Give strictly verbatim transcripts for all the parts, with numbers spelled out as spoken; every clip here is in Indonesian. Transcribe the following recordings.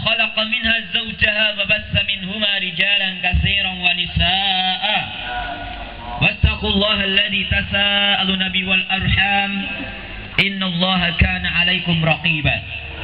خلق منها زوجها وبث منهما رجالا كثيرا ونساء واتقوا الله الذي تساءلون به والأرحام إن الله كان عليكم رقيبا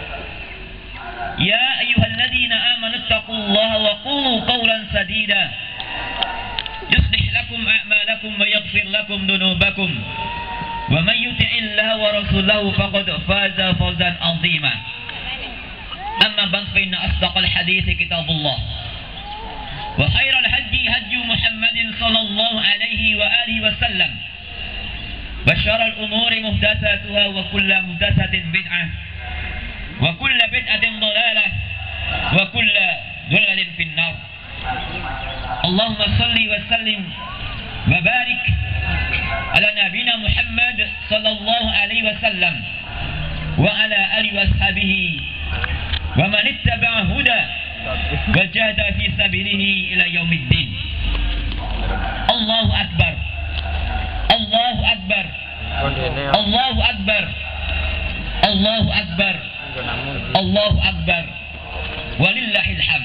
يا أيها الذين آمنوا اتقوا الله وقولوا قولا سديدا يصلح لكم أعمالكم ويغفر لكم ذنوبكم ومن يطع الله ورسوله فقد فاز فوزا عظيما أما بعد فإن أصدق الحديث كتاب الله وخير الهدي هدي محمد صلى الله عليه وآله وسلم وشر الأمور محدثاتها وكل محدثة بدعة وكل بدعة ضلالة وكل ضلالة في النار اللهم صل وسلم وبارك على نبينا محمد صلى الله عليه وسلم وعلى آله وأصحابه ومن اتبع هدى وجاهد في سبيله إلى يوم الدين الله أكبر الله أكبر الله أكبر الله أكبر الله أكبر walillahil hamd.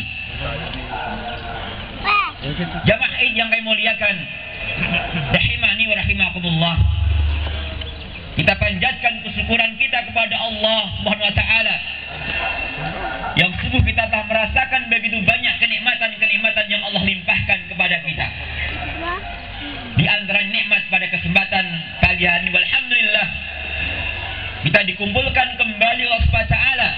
Jamaah Id yang kami muliakan, rahimani wa rahimakumullah. Kita panjatkan kesyukuran kita kepada Allah Subhanahu wa taala yang sungguh kita telah merasakan begitu banyak kenikmatan-kenikmatan yang Allah limpahkan kepada kita. Di antara nikmat pada kesempatan pagi hari ini, walhamdulillah, kita dikumpulkan kembali Allah Subhanahu wa taala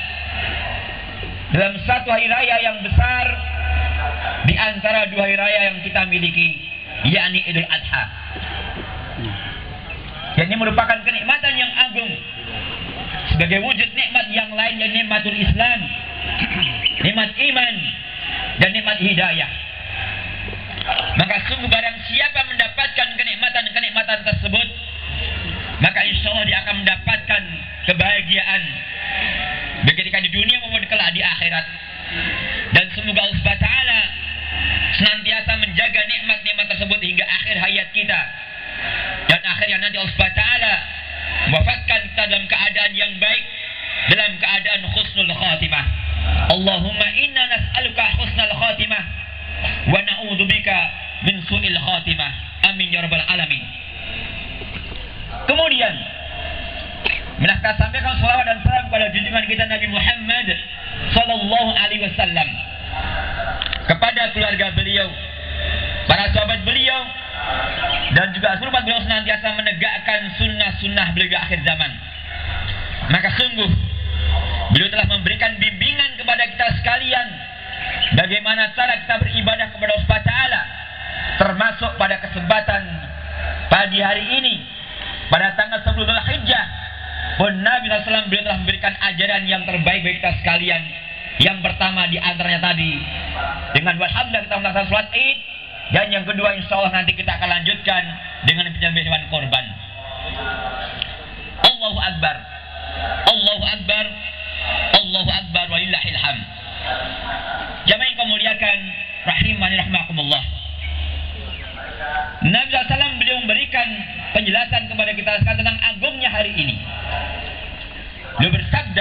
dalam satu hari raya yang besar di antara dua hari raya yang kita miliki, yakni Idul Adha. Yang ini merupakan kenikmatan yang agung sebagai wujud nikmat yang lain, yang nikmatul Islam, nikmat iman, dan nikmat hidayah. Maka sungguh barang siapa mendapatkan kenikmatan-kenikmatan tersebut, maka insya Allah dia akan mendapatkan kebahagiaan baik ketika di dunia maupun kelak di akhirat. Dan semoga Allah Subhanahu wa taala senantiasa menjaga nikmat-nikmat tersebut hingga akhir hayat kita. Dan akhirnya nanti Allah Subhanahu wa taala mewafatkan kita dalam keadaan yang baik, dalam keadaan husnul khatimah. Allahumma inna nas'aluka husnul khatimah wa na'udzubika min su'il khatimah. Amin ya rabbal alamin. Kemudian kita sampaikan salawat dan salam kepada junjungan kita Nabi Muhammad sallallahu alaihi wasallam, kepada keluarga beliau, para sahabat beliau, dan juga seluruh umat beliau senantiasa menegakkan sunnah-sunnah beliau di akhir zaman. Maka sungguh beliau telah memberikan bimbingan kepada kita sekalian bagaimana cara kita beribadah kepada Allah Subhanahu wa taala, termasuk pada kesempatan pagi hari ini pada tanggal sepuluh Dzulhijjah pun Nabi shallallahu alaihi wasallam beliau telah memberikan ajaran yang terbaik bagi kita sekalian. Yang pertama di antaranya tadi dengan walhamdulillah kita melaksanakan sholat Id, dan yang kedua insya Allah nanti kita akan lanjutkan dengan penyembelihan korban. Allahu Akbar, Allahu Akbar, Allahu Akbar, walillahil hamd. Jamaah yang kau muliakan, rahimani rahimakumullah. Nabi shallallahu alaihi wasallam beliau memberikan penjelasan kepada kita tentang agungnya hari ini. Beliau bersabda,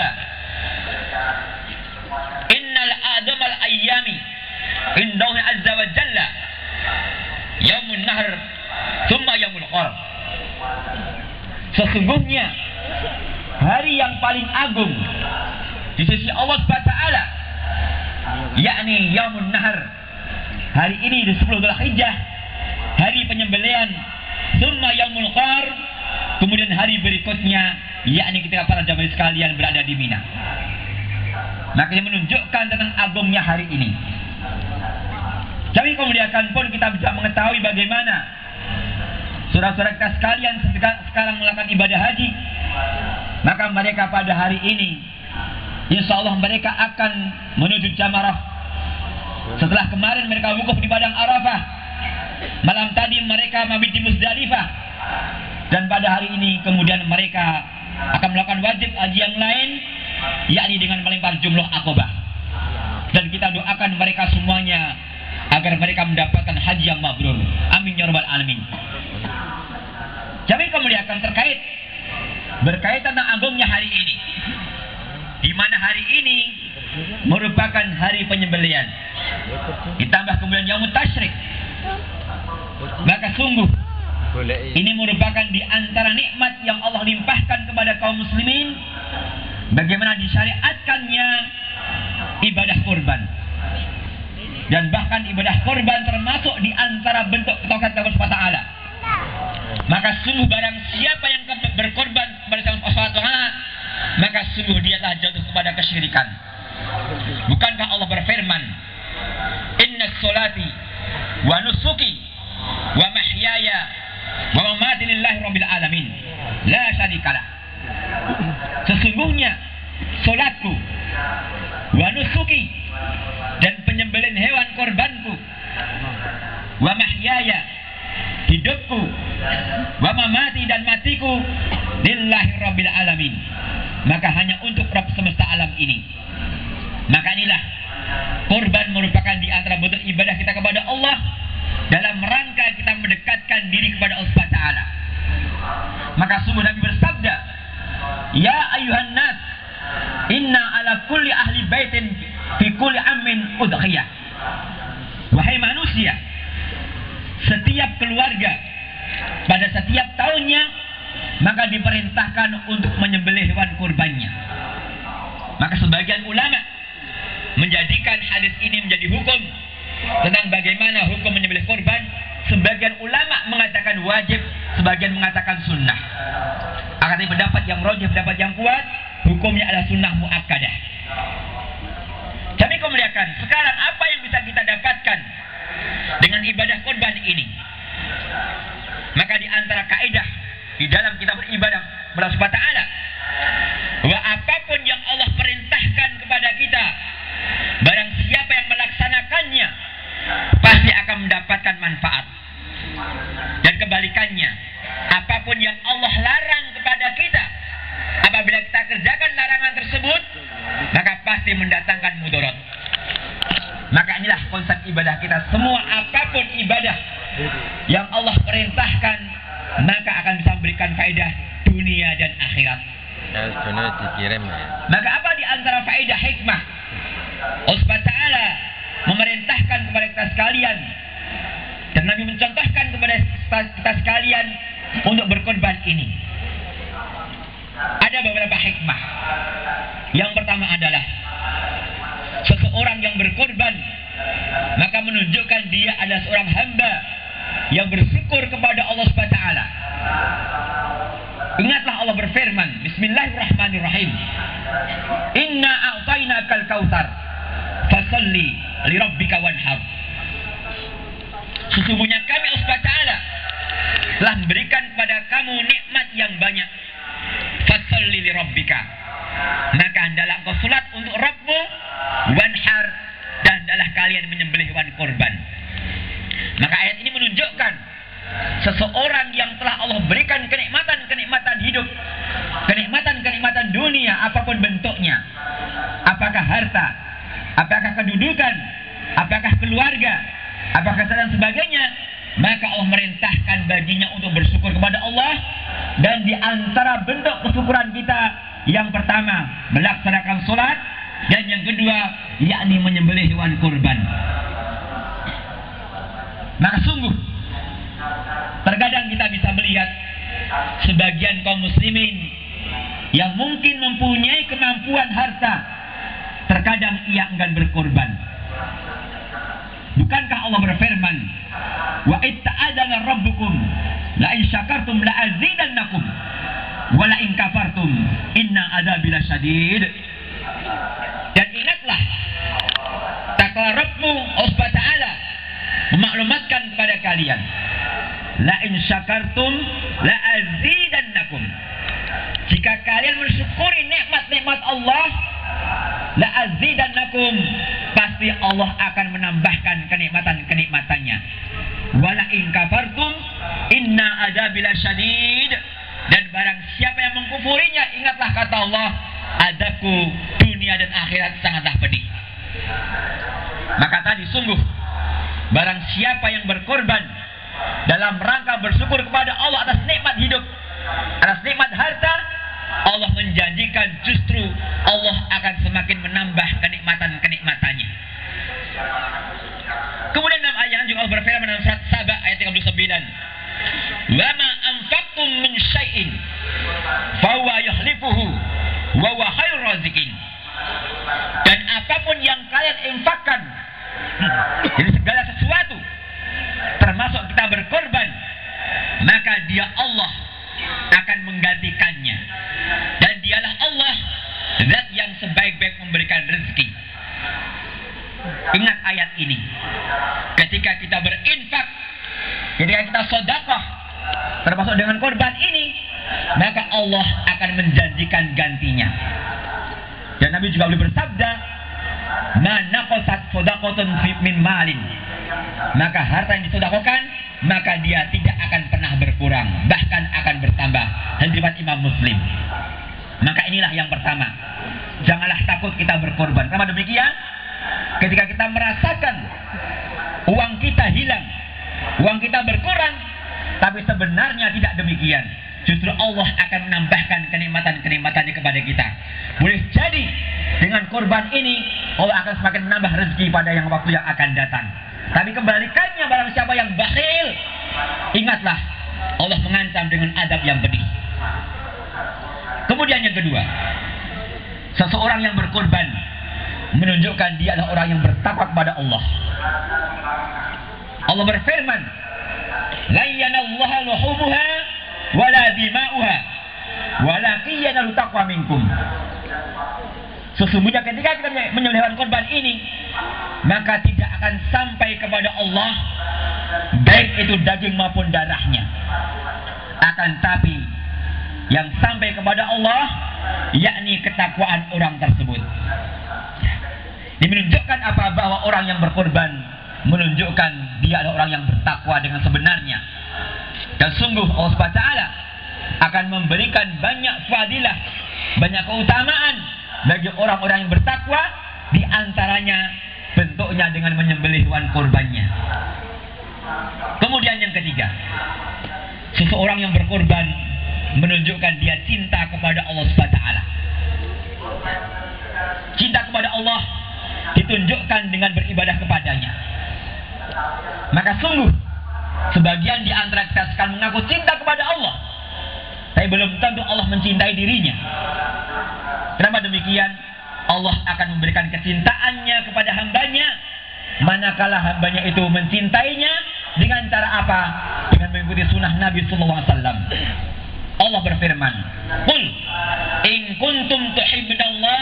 innal adamal ayyami indahu azza wa jalla yaumun nahr thumma yaumul qar. Sesungguhnya hari yang paling agung di sisi Allah Subhanahu wa taala yakni yaumun nahr, hari ini di sepuluh Dzulhijjah, hari penyembelihan, thumma yaumul qar, kemudian hari berikutnya yakni ketika para jamaah sekalian berada di Mina. Maka ini menunjukkan tentang agungnya hari ini. Kami kemudian pun kita bisa mengetahui bagaimana saudara-saudara kita sekalian sekarang melakukan ibadah haji. Maka mereka pada hari ini insya Allah mereka akan menuju Jamarah. Setelah kemarin mereka wukuf di padang Arafah, malam tadi mereka mabit di Muzdalifah, dan pada hari ini kemudian mereka akan melakukan wajib haji yang lain, yakni dengan melempar jumlah Aqabah. Dan kita doakan mereka semuanya agar mereka mendapatkan haji yang mabrur. Amin ya rabbal alamin. Kami kemudian akan terkait berkaitan dengan agungnya hari ini, di mana hari ini merupakan hari penyembelihan. Ditambah kemudian yaumut tasyrik. Maka sungguh ini merupakan di antara nikmat yang Allah limpahkan kepada kaum muslimin, bagaimana disyariatkannya ibadah kurban. Dan bahkan ibadah kurban termasuk di antara bentuk ketauhidan Allah Subhanahu wa taala. Maka sungguh barang siapa yang berkorban kepada Allah Subhanahu wa taala, maka sungguh dia telah jatuh kepada kesyirikan. Bukankah Allah berfirman, "Inna sholati wa nusuki wa mahyaya wa mamati lillahi rabbil alamin la syarikalah." Sesungguhnya salatku wa nusuki dan penyembelihan hewan korbanku, wa mahyaya hidupku, wa mamati dan matiku lillahi rabbil alamin, maka hanya untuk Rabb semesta alam ini. Maka inilah korban merupakan di antara bentuk ibadah kita kepada Allah dalam rangka kita mendekatkan diri kepada Allah Subhanahu wa taala. Maka sungguh Nabi bersabda, "Ya ayuhan nas, inna ala kulli ahli baitin fi kulli amin udhiyah." Wahai manusia, setiap keluarga pada setiap tahunnya maka diperintahkan untuk menyembelih hewan kurbannya. Maka sebagian ulama menjadikan hadis ini menjadi hukum tentang bagaimana hukum menyembelih kurban. Sebagian ulama mengatakan wajib, sebagian mengatakan sunnah. Akan tetapi pendapat yang rajih, pendapat yang kuat, hukumnya adalah sunnah muakkadah. Kami kemuliakan, sekarang apa yang bisa kita dapatkan dengan ibadah kurban ini? Maka di antara kaidah di dalam kita beribadah kepada Allah Subhanahu wa taala, bahwa apapun yang Allah perintahkan kepada kita, barang siapa yang melaksanakannya pasti akan mendapatkan manfaat. Dan kebalikannya, apapun yang Allah larang kepada kita, apabila kita kerjakan larangan tersebut, maka pasti mendatangkan mudarat. Maka inilah konsep ibadah kita. Semua apapun ibadah yang Allah perintahkan, maka akan bisa memberikan faedah dunia dan akhirat. Maka apa di antara faedah hikmah Allah Subhanahu wa taala memerintahkan kepada kita sekalian, dan Nabi mencontohkan kepada kita sekalian untuk berkorban ini? Ada beberapa hikmah. Yang pertama adalah seseorang yang berkorban maka menunjukkan dia adalah seorang hamba yang bersyukur kepada Allah Subhanahu wa taala. Ingatlah Allah berfirman, Bismillahirrahmanirrahim, "Inna a'tainakal kautsar fasalli li rabbika wanhar." Sesungguhnya kami Allah Subhanahu wa taala telah memberikan kepada kamu nikmat yang banyak. Fasalli li rabbika, maka hendaklah engkau salat untuk Rabbmu, wanhar, dan hendaklah kalian menyembelih hewan kurban. Maka ayat ini menunjukkan seseorang yang telah Allah berikan kenikmatan-kenikmatan hidup, kenikmatan-kenikmatan dunia apapun bentuknya, apakah harta, apakah kedudukan, apakah keluarga, apakah dan sebagainya, maka Allah merintahkan baginya untuk bersyukur kepada Allah. Dan di antara bentuk kesyukuran kita, yang pertama melaksanakan sholat, dan yang kedua yakni menyembelih hewan kurban. Maka sungguh terkadang kita bisa melihat sebagian kaum muslimin yang mungkin mempunyai kemampuan harta, terkadang ia enggan berkorban. Bukankah Allah berfirman, "Wa itta'adzana rabbukum la in syakartum la azidannakum wa la in kafartum inna adzabi lasyadid." Dan ingatlah, takwa Rabbmu Allah Subhanahu wa taala memaklumatkan kepada kalian, la in syakartum la azidannakum. Jika kalian mensyukuri nikmat-nikmat Allah, la azidannakum, pasti Allah akan menambahkan kenikmatan-kenikmatannya. Wala in kafartum inna adzabi lasyadid. Dan barang siapa yang mengkufurinya, ingatlah kata Allah, azabku dunia dan akhirat sangatlah pedih. Maka tadi sungguh barang siapa yang berkorban dalam rangka bersyukur kepada Allah atas nikmat hidup, atas nikmat harta, Allah menjadikan menjanjikan justru Allah akan semakin menambah kenikmatan-kenikmatannya. Kemudian dalam ayat juga Allah berfirman dalam surat Saba ayat tiga puluh sembilan, "Wa ma anfaqtum min syai'in fa huwa yukhlifuhu wa huwa khairur raziqin." Dan apapun yang kalian infakkan, jadi segala sesuatu termasuk kita berkorban, maka dia Allah akan menggantikannya, dan dialah Allah zat yang sebaik-baik memberikan rezeki. Ingat ayat ini, ketika kita berinfak, ketika kita sedekah termasuk dengan korban ini, maka Allah akan menjanjikan gantinya. Dan Nabi juga boleh bersabda, "Ma naqasat shadaqatun min malin." Maka harta yang disedekahkan, maka dia tidak akan pernah berkurang, bahkan akan bertambah. Hadis riwayat Imam Muslim. Maka inilah yang pertama, janganlah takut kita berkorban. Kenapa demikian? Ketika kita merasakan uang kita hilang, uang kita berkurang, tapi sebenarnya tidak demikian. Justru Allah akan menambahkan kenikmatan-kenikmatannya kepada kita. Boleh jadi dengan korban ini Allah akan semakin menambah rezeki pada yang waktu yang akan datang. Tapi kebalikannya, barang siapa yang bakhil, ingatlah Allah mengancam dengan azab yang pedih. Kemudian yang kedua, seseorang yang berkorban menunjukkan dia adalah orang yang bertakwa kepada Allah. Allah berfirman, "La yanallahu luhumuha wala dima'uha walakin yanalu taqwa minkum." Sesungguhnya ketika kita menyembelih korban ini, maka tidak akan sampai kepada Allah baik itu daging maupun darahnya. Akan tapi yang sampai kepada Allah yakni ketakwaan orang tersebut. Ini menunjukkan apa? Bahwa orang yang berkorban menunjukkan dia adalah orang yang bertakwa dengan sebenarnya. Dan sungguh Allah subhanahu wa taala akan memberikan banyak fadilah, banyak keutamaan bagi orang-orang yang bertakwa, di antaranya bentuknya dengan menyembelih hewan kurbannya. Kemudian yang ketiga, seseorang yang berkorban menunjukkan dia cinta kepada Allah subhanahu wa taala. Cinta kepada Allah ditunjukkan dengan beribadah kepadanya. Maka sungguh sebagian di antara kita sekarang mengaku cinta kepada Allah, tapi belum tentu Allah mencintai dirinya. Kenapa demikian? Allah akan memberikan kecintaannya kepada hambanya manakala hambanya itu mencintainya dengan cara apa? Dengan mengikuti sunnah Nabi Sallallahu Alaihi Wasallam. Allah berfirman, "Qul in kuntum tuhibbunallah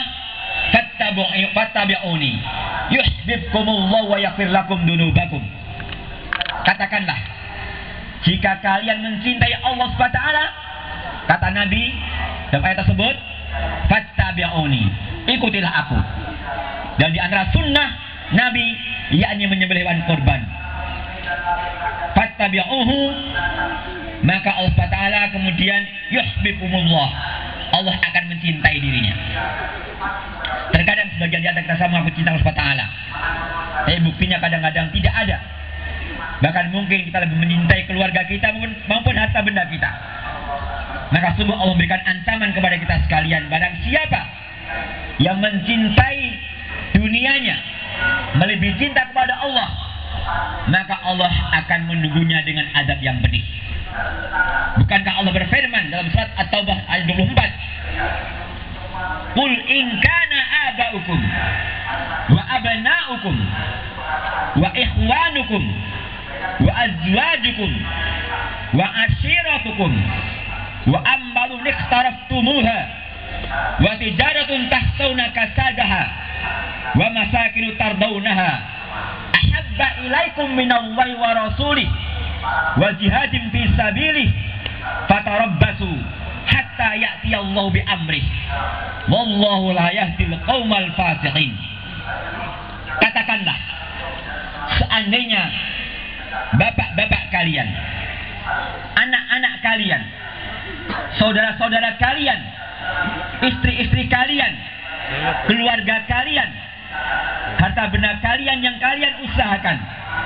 fattabi'uni yuhibbukumullah wa yaghfir lakum dunubakum." Katakanlah, jika kalian mencintai Allah subhanahu wa taala, kata Nabi dalam ayat tersebut, fattabi'uni, ikutilah aku. Dan di antara sunnah Nabi yakni menyembelih hewan kurban. Fattabi'uhu, maka Allah subhanahu wa taala kemudian yuhibbukumullah, Allah akan mencintai dirinya. Terkadang sebagian di antara kita sama mengaku cinta Allah subhanahu wa taala, tapi buktinya kadang-kadang tidak ada. Bahkan mungkin kita lebih mencintai keluarga kita maupun, maupun harta benda kita. Maka sungguh Allah memberikan ancaman kepada kita sekalian, barang siapa yang mencintai dunianya melebihi cinta kepada Allah, maka Allah akan menunggunya dengan azab yang pedih. Bukankah Allah berfirman dalam surat At-Taubah ayat dua puluh empat, "Qul in kana aba'ukum wa abna'ukum wa ikhwanukum wa azwajukum wa ashiratukum wa ammalun iqtaraftumuha wa tijaratun tahsawna kasadaha wa masakinu tardawnaha ahabba ilaikum minallahi wa rasulih wa jihadin fi sabilih fatarabbasu hatta ya'tiyallahu bi amrih wallahu la yahdil qaumal fasiqin." Katakanlah, seandainya bapak-bapak kalian, anak-anak kalian, saudara-saudara kalian, istri-istri kalian, keluarga kalian, harta benda kalian yang kalian usahakan,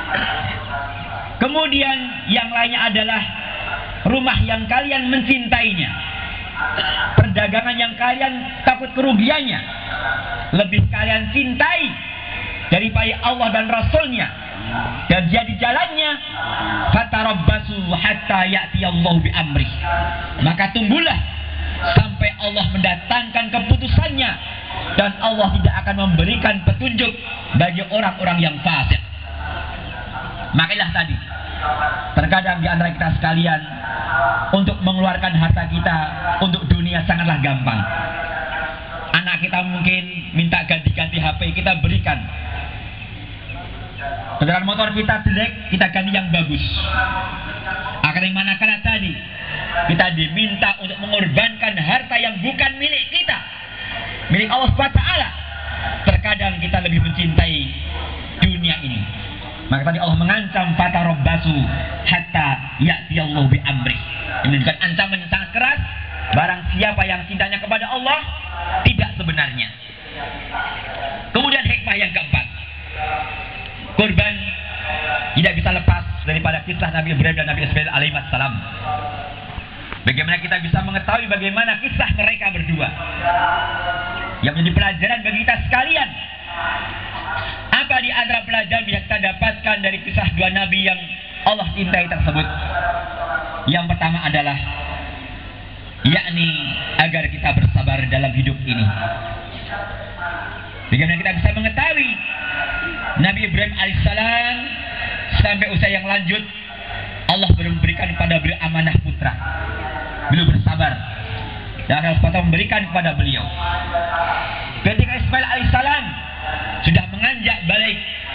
kemudian yang lainnya adalah rumah yang kalian mencintainya, perdagangan yang kalian takut kerugiannya lebih kalian cintai daripada Allah dan Rasulnya dan jadi jalannya, fatarabbasu hatta ya'tiyallahu bi amri, maka tunggulah sampai Allah mendatangkan keputusannya, dan Allah tidak akan memberikan petunjuk bagi orang-orang yang fasik. Makanya tadi terkadang di antara kita sekalian untuk mengeluarkan harta kita untuk dunia sangatlah gampang. Anak kita mungkin minta ganti-ganti H P, kita berikan. Kendaraan motor kita jelek, kita ganti yang bagus. Akan yang manakala tadi kita diminta untuk mengorbankan harta yang bukan milik kita, milik Allah subhanahu wa taala, terkadang kita lebih mencintai dunia ini. Maka tadi Allah mengancam fatarabbasu hatta ya'tiyallahu bi amri. Ini menunjukkan ancaman yang sangat keras. Barang siapa yang cintanya kepada Allah tidak sebenarnya. Kemudian hikmah yang keempat, kurban tidak bisa lepas daripada kisah Nabi Ibrahim dan Nabi Ismail alaihi salam. Bagaimana kita bisa mengetahui bagaimana kisah mereka berdua yang menjadi pelajaran bagi kita sekalian. Apa di antara pelajaran yang kita dapatkan dari kisah dua nabi yang Allah cintai tersebut? Yang pertama adalah yakni agar kita bersabar dalam hidup ini. Bagaimana kita bisa mengetahui Nabi Ibrahim alaihissalam sampai usia yang lanjut Allah belum memberikan kepada beliau amanah putra. Beliau bersabar dan Allah memberikan kepada beliau. Ketika Ismail alaihissalam sudah menganjak balik,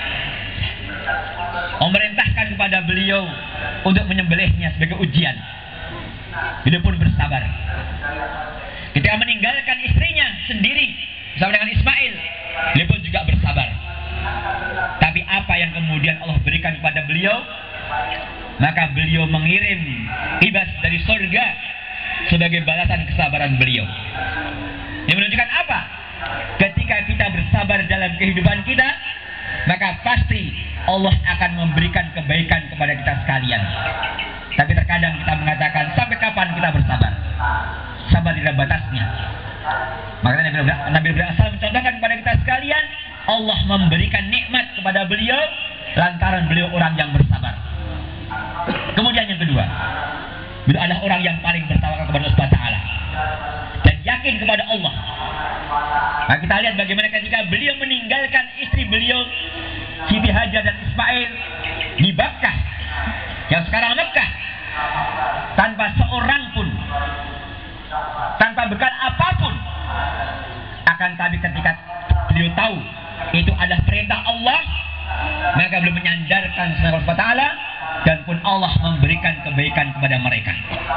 memerintahkan kepada beliau untuk menyembelihnya sebagai ujian. Beliau pun bersabar. Ketika meninggalkan istrinya sendiri bersama dengan Ismail, beliau pun juga bersabar. Tapi apa yang kemudian Allah berikan kepada beliau? Maka beliau mengirim ibas dari surga sebagai balasan kesabaran beliau. Ini menunjukkan apa? Ketika kita bersabar dalam kehidupan kita, maka pasti Allah akan memberikan kebaikan kepada kita sekalian. Tapi terkadang kita mengatakan, sampai kapan kita bersabar? Sabar tidak batasnya. Maka Nabi Ibrahim mencontohkan kepada kita sekalian, Allah memberikan nikmat kepada beliau lantaran beliau orang yang bersabar. Kemudian yang kedua, beliau adalah orang yang paling bertawakal kepada Allah subhanahu wa taala dan yakin kepada Allah. Nah, kita lihat bagaimana ketika beliau meninggalkan istri beliau Siti Hajar dan Ismail di Makkah, yang sekarang Mekah, tanpa seorang pun, tanpa bekal apapun. Akan tapi ketika beliau tahu itu adalah perintah Allah, maka beliau menyandarkan Allah subhanahu wa taala, dan pun Allah memberikan kebaikan kepada mereka.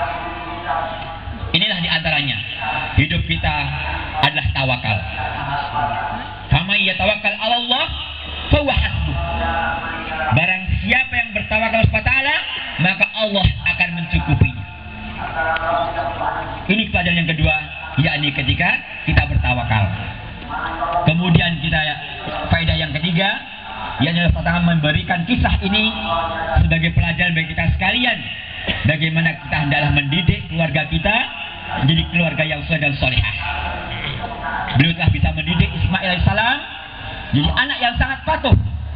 Inilah diantaranya hidup kita adalah tawakal. Faman yatawakkal 'ala Allah fahuwa hasbuh. Barang siapa yang bertawakal kepada Allah Ta'ala, maka Allah akan mencukupinya. Ini pelajaran yang kedua, yakni ketika kita bertawakal. Kemudian kita faedah yang ketiga, yakni Allah Ta'ala memberikan kisah ini sebagai pelajaran bagi kita sekalian, bagaimana kita hendaklah mendidik keluarga kita menjadi keluarga yang soleh dan solehah. Beliau telah bisa mendidik Ismail alaihissalam jadi anak yang sangat patuh,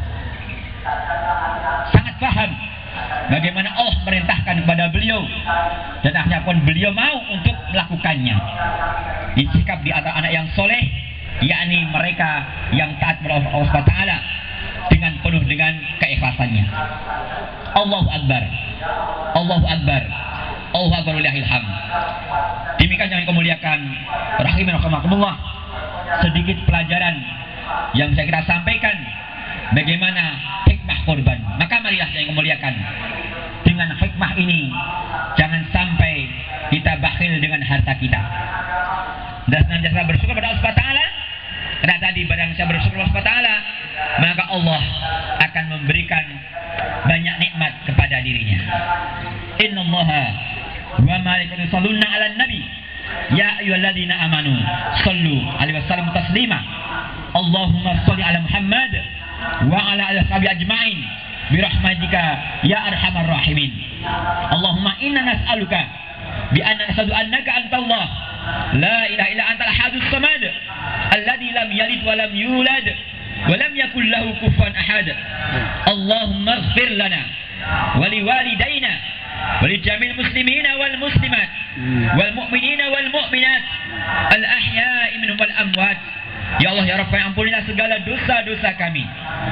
sangat paham bagaimana Allah merintahkan kepada beliau, dan akhirnya pun beliau mau untuk melakukannya. Disikap di antara anak yang soleh, yakni mereka yang taat kepada Allah subhanahu wa taala dengan penuh dengan keikhlasannya. Allahu Akbar, Allahu Akbar, Allahu Akbar walillahil hamd. Demikian yang kemuliakan rahimin rahimakumullah, sedikit pelajaran yang bisa kita sampaikan bagaimana hikmah korban. Maka marilah yang kemuliakan, dengan hikmah ini jangan sampai kita bakhil dengan harta kita, dan senantiasa bersyukur pada Allah subhanahu wa taala. Karena tadi barang siapa bersyukur pada Allah subhanahu wa taala, maka Allah akan memberikan banyak nikmat kepada dirinya. Innallaha wa malaikatahu yusholluna 'alan nabi ya ayyuhalladzina amanu shallu alaihi wasallimu taslima. Allahumma shalli ala Muhammad wa ala alihi washabihi ajmain bi rahmatika ya arhamar rahimin. Allahumma inna nas'aluka bi anna nashhadu annaka antallah La ilaha illa antal ahadus samad alladzi lam yalid wa lam yulad wa lam yakul lahu kufuwan ahad. Allahumma ighfir lana wa liwalidayna wa lijamil muslimina wal muslimat wal mu'minina wal mu'minat al ahya'i minhum wal amwat. Ya Allah ya Rabb, ampunilah segala dosa-dosa kami,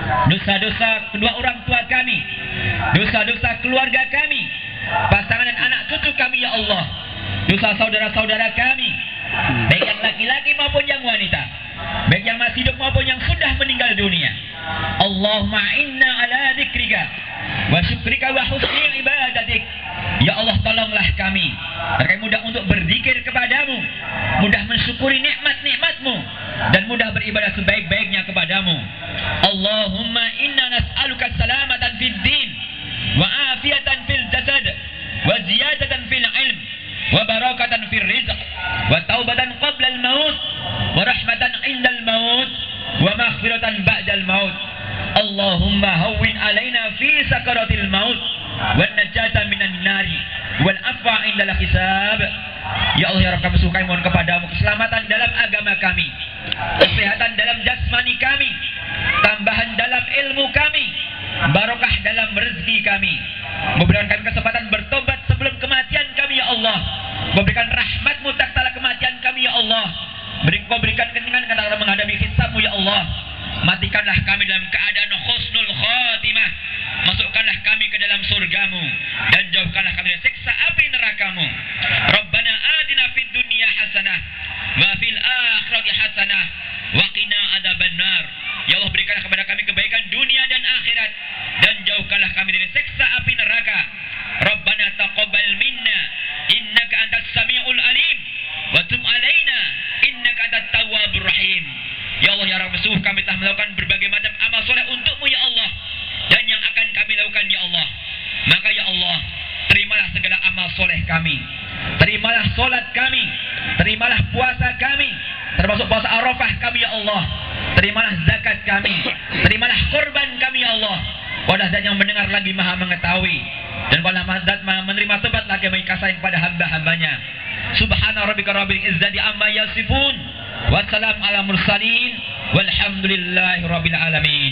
dosa-dosa kedua orang tua kami, dosa-dosa keluarga kami, pasangan dan anak cucu kami ya Allah, dosa saudara-saudara kami, baik yang laki-laki maupun yang wanita, baik yang masih hidup maupun yang sudah meninggal dunia. Allahumma inna ala dzikrika wa syukrika wa husni ibadatik. Ya Allah, tolonglah kami agar kami mudah untuk berzikir kepadamu, mudah mensyukuri nikmat-nikmatmu, dan mudah beribadah sebaik-baiknya kepadamu. Allahumma inna nas'aluka salamatan fid din wa afiatan fil jasad wa ziyadatan fil ilm wa barakatan fil rizq wa taubatan qabla al maut wa rahmatan inda al maut wa maghfiratan ba'da al maut. Allahumma hawwin alaina fi sakaratil maut wan najata minan nari wal afwa indal hisab. Ya Allah ya Rabb, kami sukai mohon kepadamu keselamatan dalam agama kami, kesehatan dalam jasmani kami, tambahan dalam ilmu kami, barokah dalam rezeki kami. Memberikan kami kesempatan bertobat sebelum kematian kami ya Allah. Memberikan rahmatmu tatkala kematian kami ya Allah. Berikan ketenangan ketika menghadapi hisabmu ya Allah. Matikanlah kami dalam keadaan husnul khatimah. Masukkanlah kami ke dalam surgamu dan jauhkanlah kami dari siksa api nerakamu. Rabbana atina fid dunya hasanah wa fil akhirati hasanah wa qina adzabannar. Ya Allah, berikanlah kepada kami kebaikan dunia dan akhirat dan jauhkanlah kami dari siksa api neraka. Rabbana taqabbal minna innaka antas samiul alim wa tub alaina innaka antat tawwabur rahim. Ya Allah ya Rabb, sungguh kami telah melakukan berbagai macam amal soleh untukmu ya Allah, dan yang akan kami lakukan ya Allah. Maka ya Allah, terimalah segala amal soleh kami, terimalah solat kami, terimalah puasa kami, termasuk puasa Arafah kami ya Allah, terimalah zakat kami, terimalah korban kami ya Allah. Wadah dan yang mendengar lagi maha mengetahui, dan pada mazat maha menerima tobat lagi bagi kasih kepada hamba-hambanya. Subhana rabbika rabbil izzati amma yasifun, wassalamu ala mursalin, walhamdulillahi rabbil alamin.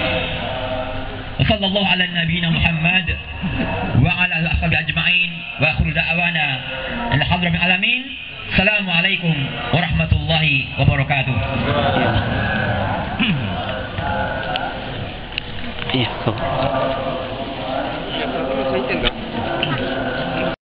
Sallallahu ala nabiyina Muhammad wa ala alihi ajma'in wa akhiru da'wana alhamdulillahi alamin. Assalamualaikum warahmatullahi wabarakatuh. Iya,